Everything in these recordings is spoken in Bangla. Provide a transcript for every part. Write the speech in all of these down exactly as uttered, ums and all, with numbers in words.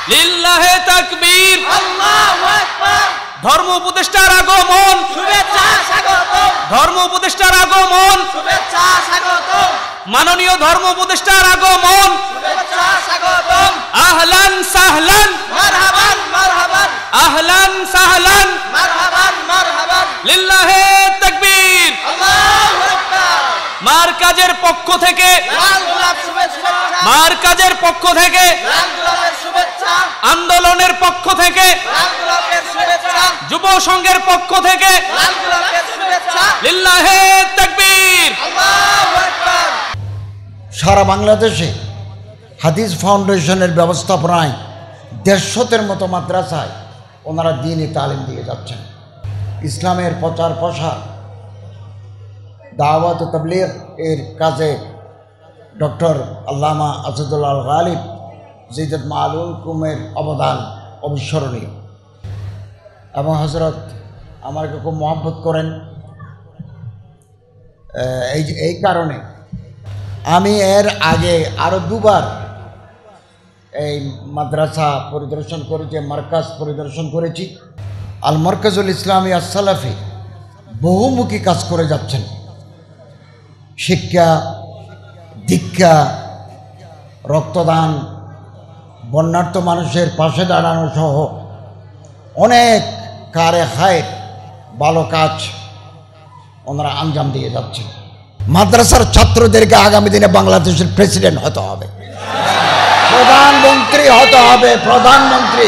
লিল্লাহে তাকবীর, আল্লাহু আকবার। ধর্ম উপদেষ্টার আগমন, শুভেচ্ছা স্বাগতম, ধর্ম উপদেষ্টার আগমন, শুভেচ্ছা স্বাগতম, মাননীয় ধর্ম উপদেষ্টার আগমন, শুভেচ্ছা স্বাগতম। আহলান সাহলান, মারহাবান মারহাবান আহলান সাহলান, মারহাবান মারহাবান। লিল্লাহে তাকবীর। আল্লাহু আকবার। মার্কাজের পক্ষ থেকে, লাল গোলাপ শুভেচ্ছা, মার কাজের পক্ষ থেকে, লাল গোলাপের শুভেচ্ছা, আন্দোলনের পক্ষ থেকে, লাল গোলাপের শুভেচ্ছা, যুব সংঘের পক্ষ থেকে, লাল গোলাপের শুভেচ্ছা। লিল্লাহে তাকবীর। আল্লাহু আকবার। সারা বাংলাদেশে হাদিস ফাউন্ডেশনের ব্যবস্থাপনায় দেড়শোতের মতো মাদ্রাসায় ওনারা দ্বীনি তালিম দিয়ে যাচ্ছেন। ইসলামের প্রচার প্রসার, দাওয়াত ও তাবলীগ এর কাজে ডক্টর আল্লামা আসাদুল্লাহ আল গালিব জিদত মালুল কুমের অবদান অবিস্মরণীয়। এবং হজরত আমাকে খুব মহব্বত করেন, এই এই কারণে আমি এর আগে আরও দুবার এই মাদ্রাসা পরিদর্শন করেছি, মার্কাজ পরিদর্শন করেছি। আল মারকাজুল ইসলামী আসসালাফি বহুমুখী কাজ করে যাচ্ছেন। শিক্ষা, দীক্ষা, রক্তদান, বন্যার্থ মানুষের পাশে দাঁড়ানো সহ অনেক কারে খায়ের ভালো কাজ ওনারা আঞ্জাম দিয়ে যাচ্ছেন। মাদ্রাসার ছাত্রদেরকে আগামী দিনে বাংলাদেশের প্রেসিডেন্ট হতে হবে, প্রধানমন্ত্রী হতে হবে, প্রধানমন্ত্রী।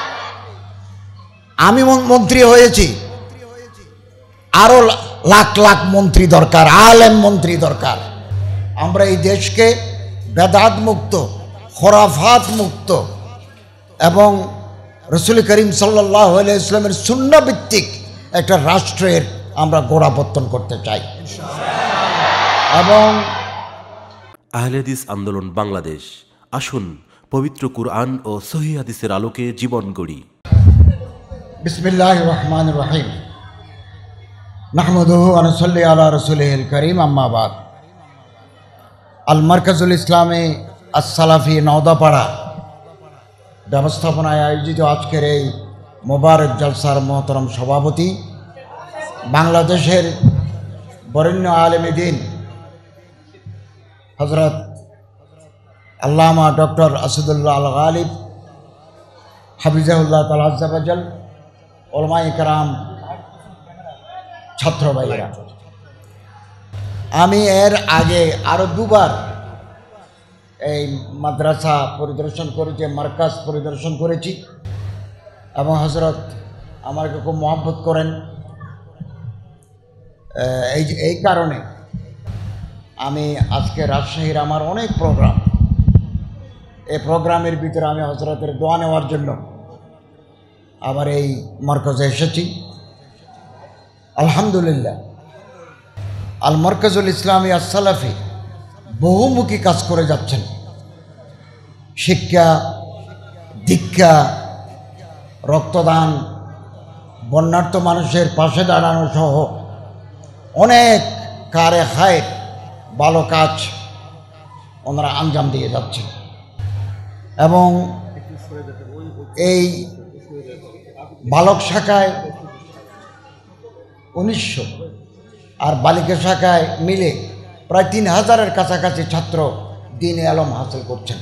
আমি মন্ত্রী হয়েছি, আরো লাখ লাখ মন্ত্রী দরকার, আলেম মন্ত্রী দরকার। আমরা এই দেশকে বেদাত মুক্ত, খোরাফাত মুক্ত এবং রসুল করিম সাল্লাল্লাহু আলাইহি ওয়াসাল্লামের সুন্নাহ ভিত্তিক একটা রাষ্ট্রের আমরা গোড়াপত্তন করতে চাই। এবং আহলে হাদিস আন্দোলন বাংলাদেশ, আসুন পবিত্র কুরআন ও সহিহ হাদিসের আলোকে জীবন গড়ি। বিসমিল্লাহির রহমানির রহিম। নাহমাদুহু ওয়া নুসাল্লি আলা রাসূলিহিল কারীম, আম্মা বাদ। আল মারকাজুল ইসলামী আসসালাফি নওদাপাড়া ব্যবস্থাপনায় আয়োজিত আজকের এই মোবারক জলসার মহতরম সভাপতি, বাংলাদেশের বরেণ্য আলেমে দ্বীন হযরত আল্লামা ডক্টর আসাদুল্লাহ আল গালিব হাফিজাহুল্লাহ তাআলা আযজা ওয়াজাল, উলামায়ে কেরাম, ছাত্র ভাইয়েরা, আমি এর আগে আরও দুবার এই মাদ্রাসা পরিদর্শন করেছি, মার্কাজ পরিদর্শন করেছি। এবং হজরত আমাকে খুব মহব্বত করেন, এই এই কারণে আমি আজকে রাজশাহীর আমার অনেক প্রোগ্রাম, এই প্রোগ্রামের ভিতরে আমি হজরতের দোয়া নেওয়ার জন্য আবার এই মার্কাজে এসেছি। আলহামদুলিল্লাহ, আল মারকাজুল ইসলামী আসসালাফি বহুমুখী কাজ করে যাচ্ছেন। শিক্ষা, দীক্ষা, রক্তদান, বন্যার্থ মানুষের পাশে দাঁড়ানো সহ অনেক কারে খায়ের ভালো কাজ ওনারা আঞ্জাম দিয়ে যাচ্ছেন। এবং এই বালক শাখায় উনিশশো আর বালিকা শাখায় মিলে প্রায় তিন হাজারের কাছাকাছি ছাত্র দ্বীনে আলম হাসিল করছেন।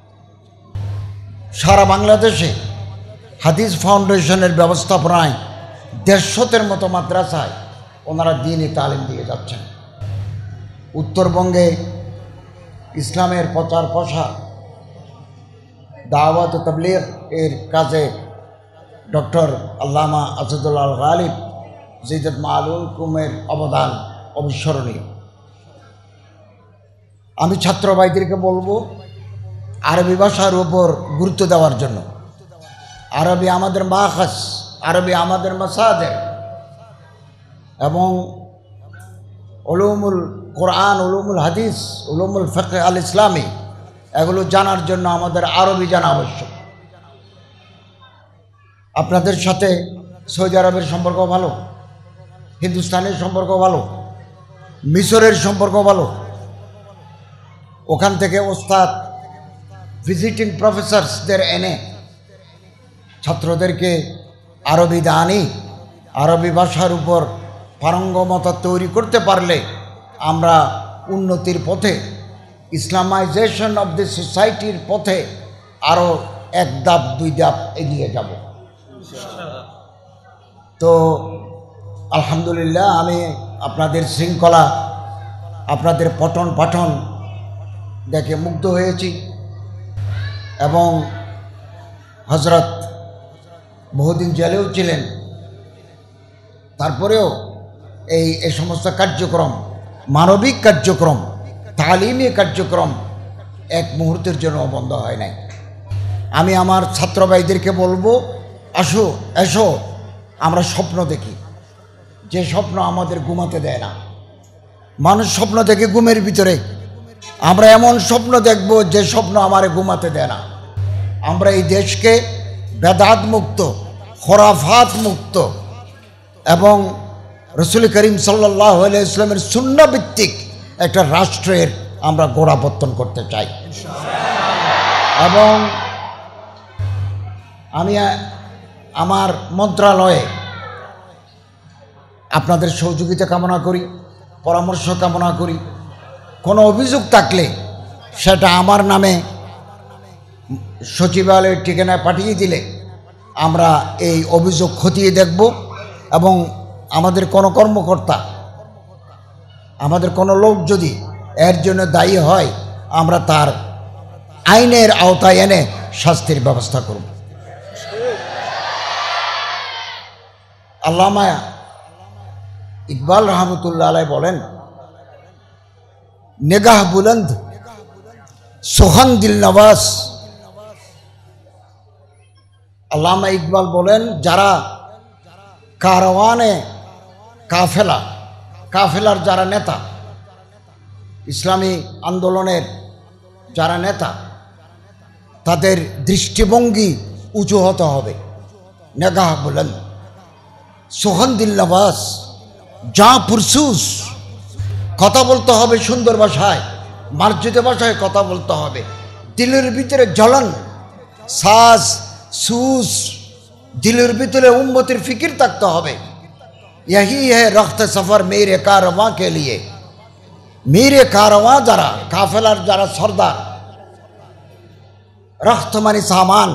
সারা বাংলাদেশে হাদিস ফাউন্ডেশনের ব্যবস্থাপনায় দেড়শোতের মতো মাদ্রাসায় ওনারা দ্বীনি তালিম দিয়ে যাচ্ছেন। উত্তরবঙ্গে ইসলামের প্রচার প্রসার, দাওয়াত ও তাবলীগ এর কাজে ডক্টর আল্লামা আসাদুল্লাহ আল গালিব জিদত মালুল কুমের অবদান অবিস্মরণীয়। আমি ছাত্র ভাইদেরকে বলবো আরবি ভাষার উপর গুরুত্ব দেওয়ার জন্য। আরবি আমাদের মাখাস, আরবি আমাদের মাসাদের, এবং উলুমুল কোরআন, উলুমুল হাদিস, উলুমুল ফিকহ আল ইসলামী, এগুলো জানার জন্য আমাদের আরবি জানা আবশ্যক। আপনাদের সাথে সৌদি আরবের সম্পর্ক ভালো, হিন্দুস্তানের সম্পর্ক ভালো, মিশরের সম্পর্ক ভালো। ওখান থেকে ওস্তাদ ভিজিটিং প্রফেসরসদের এনে ছাত্রদেরকে আরবি দানি আরবি ভাষার উপর পারঙ্গমতা তৈরি করতে পারলে আমরা উন্নতির পথে ইসলামাইজেশন অফ দি সোসাইটির পথে আরও এক ধাপ দুই ধাপ এগিয়ে যাব। তো আলহামদুলিল্লাহ আমি আপনাদের শৃঙ্খলা আপনাদের পঠন পাঠন দেখে মুগ্ধ হয়েছি এবং হযরত বহুদিন জেলেও ছিলেন, তারপরেও এই এই সমস্ত কার্যক্রম মানবিক কার্যক্রম তালিমি কার্যক্রম এক মুহূর্তের জন্য বন্ধ হয় নাই। আমি আমার ছাত্র ভাইদেরকে বলবো, আসো এসো আমরা স্বপ্ন দেখি, যে স্বপ্ন আমাদের ঘুমাতে দেয় না। মানুষ স্বপ্ন দেখে ঘুমের ভিতরে, আমরা এমন স্বপ্ন দেখব যে স্বপ্ন আমারে ঘুমাতে দেয় না। আমরা এই দেশকে বেদাত মুক্ত খোরাফাত মুক্ত এবং রসুল করিম সাল্লাল্লাহু আলাইহি ওয়াসাল্লামের সুন্নাহ ভিত্তিক একটা রাষ্ট্রের আমরা গোড়াপত্তন করতে চাই। এবং আমি আমার মন্ত্রণালয়ে আপনাদের সহযোগিতা কামনা করি, পরামর্শ কামনা করি। কোনো অভিযোগ থাকলে সেটা আমার নামে সচিবালয়ের ঠিকানায় পাঠিয়ে দিলে আমরা এই অভিযোগ খতিয়ে দেখব এবং আমাদের কোনো কর্মকর্তা আমাদের কোনো লোক যদি এর জন্য দায়ী হয় আমরা তার আইনের আওতায় এনে শাস্তির ব্যবস্থা করব। আল্লামা ইকবাল রহমতুল্লাহ আলাইহি বলেন, নিগাহ বুলন্দ সোহান দিল নওয়াজ। আল্লামা ইকবাল বলেন, যারা কারওয়ানে কাফেলা কাফেলার যারা নেতা, ইসলামী আন্দোলনের যারা নেতা, তাদের দৃষ্টিভঙ্গি উঁচু হতে হবে। নেগাহ বলেন সোহান দিল নওয়াজ, যা পুরসুস, কথা বলতে হবে সুন্দর ভাষায়, মার্জিত ভাষায় কথা বলতে হবে। দিলের ভিতরে জ্বলন, সাজ সুস, দিলের ভিতরে উম্মতের ফিকির থাকতে হবে। यही है रख्त सफ़र मेरे कारवां के लिए। मेरे कारवां যারা কাফেলার যারা সর্দার, রখ্ত মানে সামান,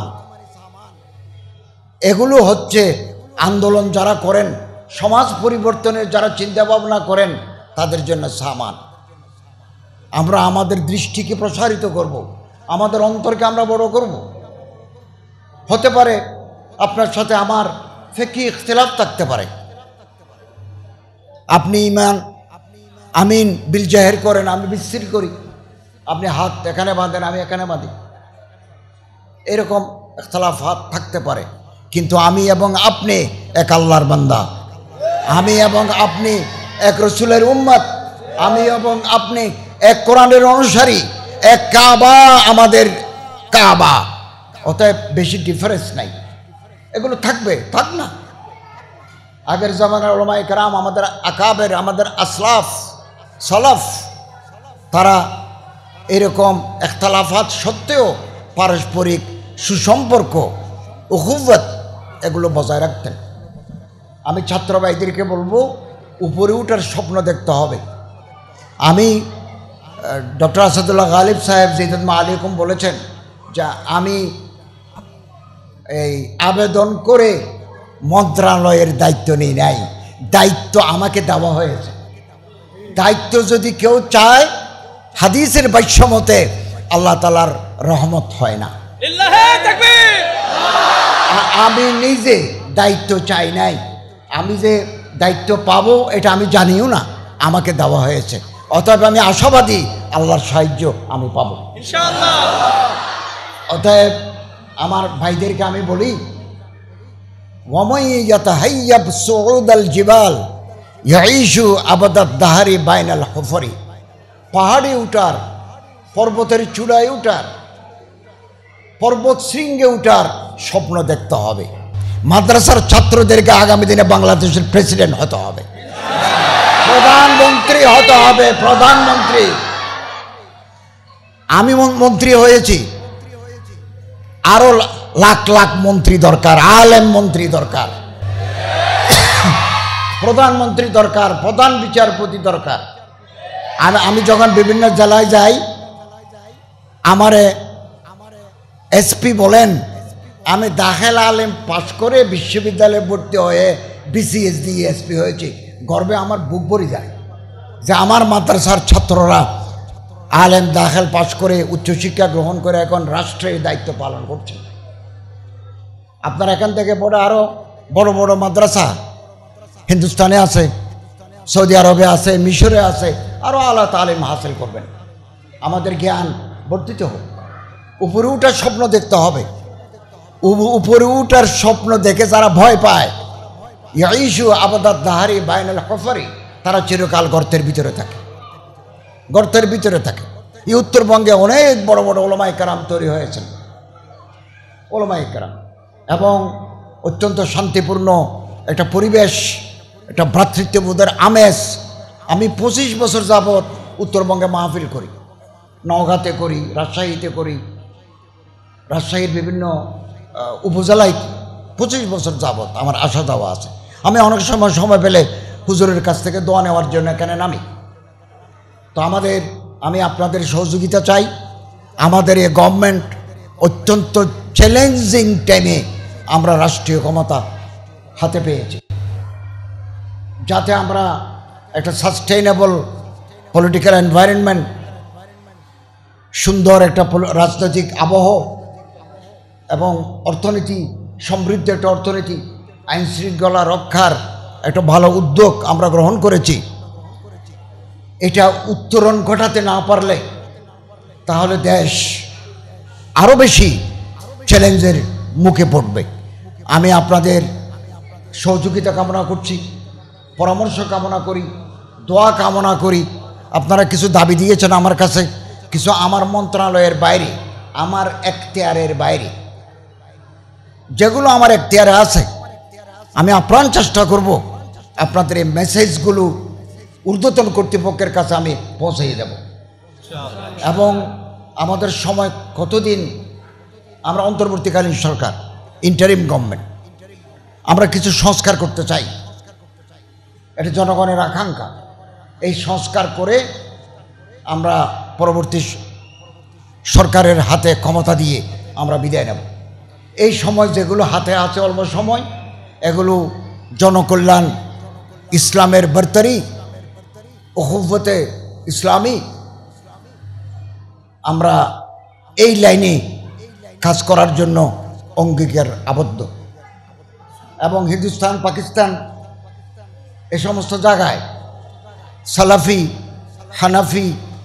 এগুলো হচ্ছে আন্দোলন যারা করেন, সমাজ পরিবর্তনের যারা চিন্তা ভাবনা করেন, তাদের জন্য সামান। আমরা আমাদের দৃষ্টিকে প্রসারিত করব, আমাদের অন্তরকে আমরা বড় করব। হতে পারে আপনার সাথে আমার ফিকহি ইখতিলাফ থাকতে পারে, আপনি ইমান আমিন বিল জাহের করেন, আমি বিসির করি, আপনি হাত এখানে বাঁধেন আমি এখানে বাঁধি, এরকম ইখতিলাফাত থাকতে পারে। কিন্তু আমি এবং আপনি এক আল্লাহর বান্দা, আমি এবং আপনি এক রসুলের উম্মত, আমি এবং আপনি এক কোরআনের অনুসারী, এক কাবা আমাদের কাবা, অতএব বেশি ডিফারেন্স নাই। এগুলো থাকবে, থাক না। আগের জামানার উলামায়ে কেরাম, আমাদের আকাবের, আমাদের আসলাফ সলাফ, তারা এরকম ইখতিলাফাত সত্ত্বেও পারস্পরিক সুসম্পর্ক উখুওয়াত এগুলো বজায় রাখতেন। আমি ছাত্র ভাইদেরকে বলবো, উপরে উঠার স্বপ্ন দেখতে হবে। আমি ডক্টর আসাদুল্লাহ গালিব সাহেব জিদাত আলাইকুম বলেছেন যে আমি এই আবেদন করে মন্ত্রণালয়ের দায়িত্ব নিই নাই, দায়িত্ব আমাকে দেওয়া হয়েছে। দায়িত্ব যদি কেউ চায়, হাদিসের ভাষ্যমতে আল্লাহ তাআলার রহমত হয় না। আমি নিজে দায়িত্ব চাই নাই, আমি যে দায়িত্ব পাবো এটা আমি জানিও না, আমাকে দেওয়া হয়েছে। অতএব আমি আশাবাদী আল্লাহর সাহায্য আমি পাবো ইনশাআল্লাহ। অতএব আমার ভাইদেরকে আমি বলি, ওয়ামাই ইয়াতাহাইয়াব সুউদাল জিবাল ইয়াইশু আবাদাদ দাহারি বাইনাল হুফরি। পাহাড়ে উঠার, পর্বতের চূড়ায় উঠার, পর্বত শৃঙ্গে উঠার স্বপ্ন দেখতে হবে। মাদ্রাসার ছাত্রদেরকে আগামী দিনে বাংলাদেশের প্রেসিডেন্ট হতে হবে, প্রধানমন্ত্রী হতে হবে, প্রধানমন্ত্রী। আমি মন্ত্রী হয়েছি, আরো লাখ লাখ মন্ত্রী দরকার, আলেম মন্ত্রী দরকার, প্রধানমন্ত্রী দরকার, প্রধান বিচারপতি দরকার। আর আমি যখন বিভিন্ন জেলায় যাই, আমারে এসপি বলেন আমি দাখিল আলেম পাশ করে বিশ্ববিদ্যালয়ে ভর্তি হয়ে বিসিএস দিয়ে এসপি হয়েছি। গর্বে আমার বুক ভরে যায় যে আমার মাদ্রাসার ছাত্ররা আলেম দাখিল পাশ করে উচ্চশিক্ষা গ্রহণ করে এখন রাষ্ট্রের দায়িত্ব পালন করছে। আপনার এখান থেকে পড়ে আরও বড় বড় মাদ্রাসা হিন্দুস্তানে আছে, সৌদি আরবে আছে, মিশরে আছে, আরও আলা তালিম হাসিল করবেন। আমাদের জ্ঞান বর্ধিত হোক। উপরে উঠার স্বপ্ন দেখতে হবে। উপরে উঠার স্বপ্ন দেখে যারা ভয় পায়, ইয়াইশু আবাদাত দাহারি বাইনাল হফারি, তারা চিরকাল গর্তের ভিতরে থাকে, গর্তের ভিতরে থাকে। এই উত্তরবঙ্গে অনেক বড় বড় ওলামায়ে কেরাম তৈরি হয়েছেন, ওলামায়ে কেরাম, এবং অত্যন্ত শান্তিপূর্ণ একটা পরিবেশ, একটা ভ্রাতৃত্ববোধের আমেজ। আমি পঁচিশ বছর যাবৎ উত্তরবঙ্গে মাহফিল করি, নওগাঁতে করি, রাজশাহীতে করি, রাজশাহীর বিভিন্ন উপজেলায় পঁচিশ বছর যাবৎ আমার আসা যাওয়া আছে। আমি অনেক সময় সময় পেলে হুজুরের কাছ থেকে দোয়া নেওয়ার জন্য এখানে নামি। তো আমাদের আমি আপনাদের সহযোগিতা চাই। আমাদের এই গভর্নমেন্ট অত্যন্ত চ্যালেঞ্জিং টাইমে আমরা রাষ্ট্রীয় ক্ষমতা হাতে পেয়েছি, যাতে আমরা একটা সাস্টেইনেবল পলিটিক্যাল এনভায়রনমেন্ট, সুন্দর একটা রাজনৈতিক আবহ এবং অর্থনীতি, সমৃদ্ধ একটা অর্থনীতি, আইন শৃঙ্খলা রক্ষার একটা ভালো উদ্যোগ আমরা গ্রহণ করেছি। এটা উত্তরণ ঘটাতে না পারলে তাহলে দেশ আরও বেশি চ্যালেঞ্জের মুখে পড়বে। আমি আপনাদের সহযোগিতা কামনা করছি, পরামর্শ কামনা করি, দোয়া কামনা করি। আপনারা কিছু দাবি দিয়েছেন আমার কাছে, কিছু আমার মন্ত্রণালয়ের বাইরে, আমার এখতিয়ারের বাইরে, যেগুলো আমার এখতিয়ারে আছে আমি আপ্রাণ চেষ্টা করব আপনাদের এই মেসেজগুলো ঊর্ধ্বতন কর্তৃপক্ষের কাছে আমি পৌঁছিয়ে দেব। এবং আমাদের সময় কতদিন, আমরা অন্তর্বর্তীকালীন সরকার, ইন্টারিম গভর্নমেন্ট, আমরা কিছু সংস্কার করতে চাই। এটা জনগণের আকাঙ্ক্ষা। এই সংস্কার করে আমরা পরবর্তী সরকারের হাতে ক্ষমতা দিয়ে আমরা বিদায় নেব। এই সময় যেগুলো হাতে আছে অল্প সময়, এগুলো জনকল্যাণ, ইসলামের বরতরি, উখুওয়াতে ইসলামী, আমরা এই লাইনে কাজ করার জন্য অঙ্গীকার আবদ্ধ। এবং হিন্দুস্তান, পাকিস্তান, এ সমস্ত জায়গায় সালাফি, হানাফি,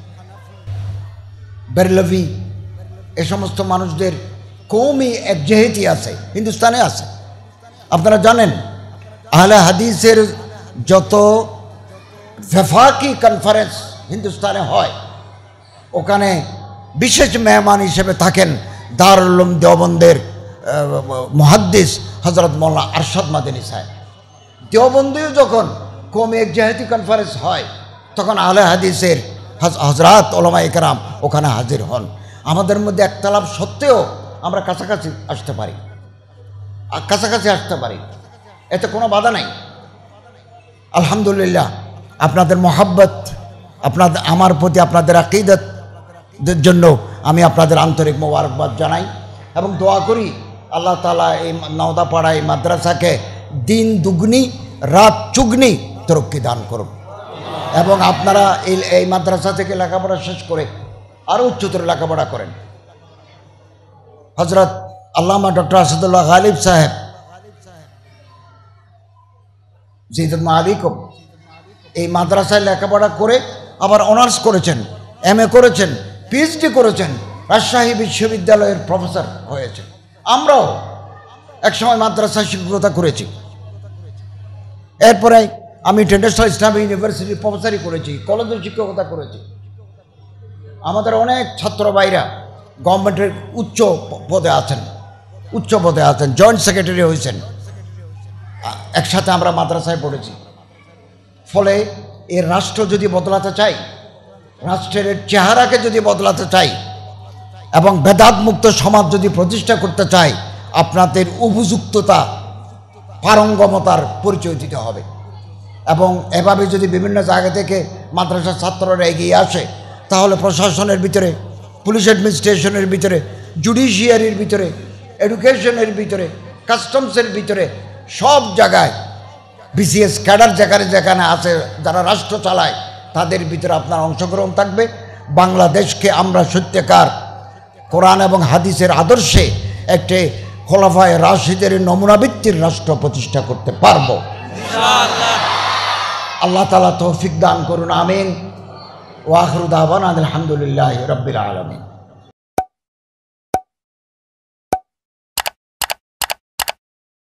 বেরলভি, এ সমস্ত মানুষদের কৌমি একজেহেতি আছে, হিন্দুস্তানে আছে। আপনারা জানেন আহলে হাদিসের যত ফেফাকি কনফারেন্স হিন্দুস্তানে হয়, ওখানে বিশেষ মেহমান হিসেবে থাকেন দারুল উলুম দেওবন্দের মুহাদ্দিস হজরত মৌলানা আরশাদ মাদানী সাহেব। দেওবন্দেও যখন কৌমি একজেহেতি কনফারেন্স হয়, তখন আহলে হাদিসের হজরত ওলামায়ে কেরাম ওখানে হাজির হন। আমাদের মধ্যে একতলাপ সত্ত্বেও আমরা কাছাকাছি আসতে পারি, কাছাকাছি আসতে পারি, এতে কোনো বাধা নাই। আলহামদুলিল্লাহ, আপনাদের মহাব্বত, আপনাদের আমার প্রতি আপনাদের আকীদাতের জন্য আমি আপনাদের আন্তরিক মোবারকবাদ জানাই এবং দোয়া করি আল্লাহ তাআলা এই নওদাপাড়া এই মাদ্রাসাকে দিন দুগুনি রাত চুগনি তরক্কি দান করুন এবং আপনারা এই এই মাদ্রাসা থেকে লেখাপড়া শেষ করে আরও উচ্চতর লেখাপড়া করেন। হজরত আল্লামা ডক্টর আসাদুল্লাহ গালিব সাহেব জিদুল আলিকুম এই মাদ্রাসায় লেখাপড়া করে আবার অনার্স করেছেন, এম এ করেছেন, পিএইচডি করেছেন, রাজশাহী বিশ্ববিদ্যালয়ের প্রফেসর হয়েছেন। আমরাও একসময় মাদ্রাসায় শিক্ষকতা করেছি। এরপরে আমি ইন্টারন্যাশনাল ইসলামিক ইউনিভার্সিটির প্রফেসরই করেছি, কলেজের শিক্ষকতা করেছি। আমাদের অনেক ছাত্র ভাইরা গভর্নমেন্টের উচ্চ পদে আছেন, উচ্চ পদে আছেন, জয়েন্ট সেক্রেটারি হয়েছেন। একসাথে আমরা মাদ্রাসায় পড়েছি। ফলে এর রাষ্ট্র যদি বদলাতে চাই, রাষ্ট্রের চেহারাকে যদি বদলাতে চাই এবং বেদাত মুক্ত সমাজ যদি প্রতিষ্ঠা করতে চাই, আপনাদের উপযুক্ততা পারঙ্গমতার পরিচয় দিতে হবে। এবং এভাবে যদি বিভিন্ন জায়গা থেকে মাদ্রাসার ছাত্ররা এগিয়ে আসে, তাহলে প্রশাসনের ভিতরে, পুলিশ অ্যাডমিনিস্ট্রেশনের ভিতরে, জুডিশিয়ারির ভিতরে, এডুকেশনের ভিতরে, কাস্টমসের ভিতরে, সব জায়গায় বিসিএস ক্যাডার যেখানে যেখানে আছে, যারা রাষ্ট্র চালায়, তাদের ভিতরে আপনার অংশগ্রহণ থাকবে। বাংলাদেশকে আমরা সত্যিকার কোরআন এবং হাদিসের আদর্শে একটি খোলাফায়ে রাশিদের নমুনাভিত্তির রাষ্ট্র প্রতিষ্ঠা করতে পারব। আল্লাহ তাআলা তৌফিক দান করুন, আমিন। ওয়া আখিরু দাওয়ানা আলহামদুলিল্লাহি রাব্বিল আলামিন।